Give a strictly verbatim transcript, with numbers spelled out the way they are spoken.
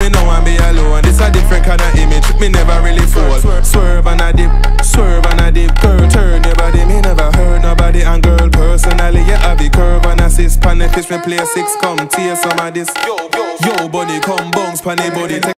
me know and be alone. This a different kind of image, me never really fall. Swerve and a dip, swerve and a dip. Girl, turn your body, me never heard nobody. And girl, personally, you have the curve and assist. Pan the fish, me play six, come tear some of this. Yo, yo, yo, buddy, come bounce pan the body.